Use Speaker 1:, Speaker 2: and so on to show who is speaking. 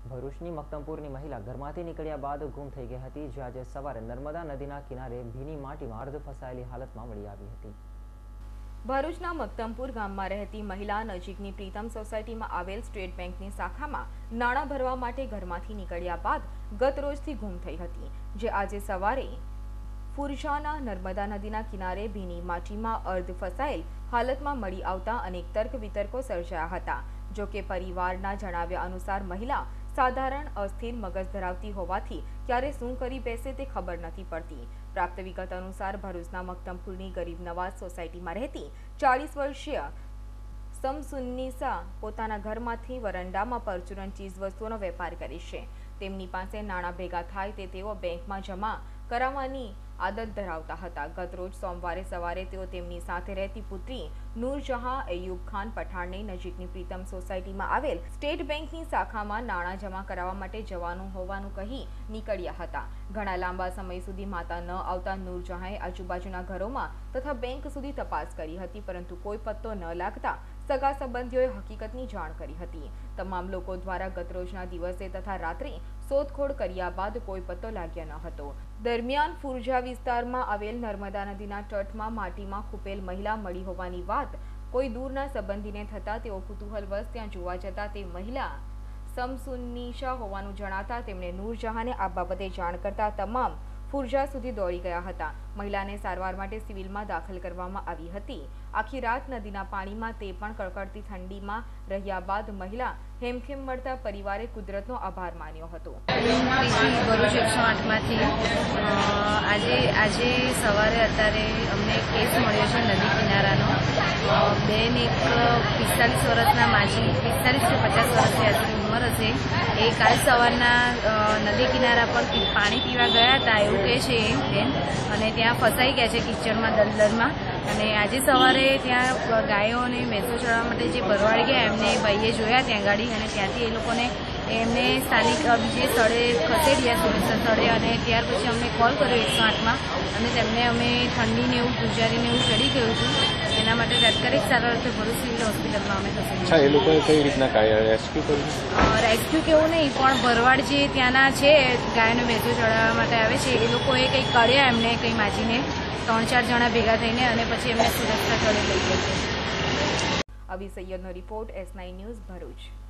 Speaker 1: ભરૂચની મક્તમપુરની મહિલા ઘરમાંથી નીકળ્યા બાદ ગુમ થઈ ગઈ હતી, જે આજે સવારે નર્મદા નદીના કિનારે ભીની માટીમાં અર્ધ ફસાયેલી હાલતમાં મળી આવી હતી।
Speaker 2: ભરૂચના મક્તમપુર ગામમાં રહેતી મહિલા નજીકની પ્રીતમ સોસાયટીમાં આવેલ સ્ટેટ બેંકની શાખામાં નાણાં ભરવા માટે ઘરમાંથી નીકળ્યા બાદ ગત રોજથી ગુમ થઈ હતી, જે આજે સવારે ફુરજાના નર્મદા નદીના કિનારે ભીની માટીમાં અર્ધ ફસાયેલ હાલતમાં મળી આવતા અનેક તર્ક વિતર્કો સર્જાયા હતા। જો કે પરિવારના જણાવ્યા અનુસાર મહિલા સાધારણ અસ્થિર મગજ ધરાવતી હોવાથી ક્યારે શું કરી બેસે તે ખબર નથી પડતી। પ્રાપ્ત વિગત અનુસાર ભરૂચના મક્તમપુરની ગરીબ નવાઝ સોસાયટીમાં રહેતી 40 વર્ષીય સમસુન્નિસા પોતાના ઘરમાંથી વરંડામાં પરચુરણ ચીજ વસ્તુઓનો વેપાર કરે છે। તેમની પાસે નાણાં ભેગા થાય તે તેઓ બેંકમાં જમા કરાવવાની આદત ધરાવતા હતા। ગત રોજ સોમવારે સવારે તેઓ તેમની સાથે રહેતી પુત્રી નૂરજહાં અયુબ ખાન પઠાણની નજીકની પ્રીતમ સોસાયટીમાં આવેલ સ્ટેટ બેંકની શાખામાં નાણાં જમા કરાવવા માટે જવાનું હોવાનું કહી નીકળ્યા હતા। ઘણા લાંબા સમય સુધી માતા ન આવતા નૂરજહાંએ આજુબાજુના ઘરોમાં તથા બેંક સુધી તપાસ કરી હતી, પરંતુ કોઈ પત્તો ન લાગતા સગા સંબંધીઓએ હકીકતની જાણ કરી હતી। તમામ લોકો દ્વારા ગતરોજના દિવસે તથા રાત્રે શોધખોળ કર્યા બાદ કોઈ પત્તો લાગ્યો ન હતો। દરમિયાન ફુરજા વિસ્તારમાં આવેલ નર્મદા નદીના તટમાં માટીમાં ખૂપેલ મહિલા મળી હોવાની વાત કોઈ દૂરના સંબંધીને થતા તેઓ કુતૂહલવશ ત્યાં જોવા જતા તે મહિલા સમસુન્નિસા હોવાનું જણાતા તેમણે નૂરજહાંને આ બાબતે જાણ કરતા તમામ ફુરજા સુધી દોડી ગયા હતા। મહિલાને સારવાર માટે સિવિલમાં દાખલ કરવામાં આવી હતી। આખી રાત નદીના પાણીમાં તે પણ કડકડતી ઠંડીમાં રહ્યા બાદ મહિલા હેમખેમ મળતા પરિવારે કુદરતનો આભાર માન્યો હતો।
Speaker 3: ભરૂચ 108માંથી આજે સવારે અત્યારે અમને કેસ મળ્યો છે નદી કિનારાનો। બેન એક 45 વર્ષના માજી, 45 કે 50 વર્ષની આશરે ઉંમર હશે, એ કાલ સવારના નદી કિનારા પર પાણી પીવા ગયા હતા એવું કહે છે બેન, અને ત્યાં ફસાઈ ગયા છે કિચડમાં, દલદલમાં। અને આજે સવારે ત્યાં ગાયોને ભેંસો ચરાવવા માટે જે ભરવાડ ગયા એમને ભાઈએ જોયા ત્યાં ગાડી, અને ત્યાંથી એ લોકોને એમને સ્થાનિક બીજે સ્થળે ખસેડ્યા, સુરક્ષિત સ્થળે। અને ત્યાર પછી અમને કોલ કર્યો 108માં, અને તેમને અમે ઠંડીને એવું ગુજારીને એવું ચડી ગયું હતું, એના માટે તાત્કાલિક સારવાર અર્થે ભરૂચ સિવિલ હોસ્પિટલમાં અમે ખસેડ્યા।
Speaker 4: એ લોકોએ કઈ રીતના રેસ્ક્યુ કર્યું?
Speaker 3: રેસ્ક્યુ કેવું નહીં, પણ ભરવાડ જે ત્યાંના છે ગાયોને ભેંસો ચડાવવા માટે આવે છે એ લોકોએ કંઈક કાઢ્યા એમને, કંઈ માજીને 3-4 જણા ભેગા થઈને, અને પછી એમને સુરક્ષા સ્થળે લઈ ગયા છે।
Speaker 2: અભી સૈયદનો રિપોર્ટ, S9 ન્યૂઝ, ભરૂચ।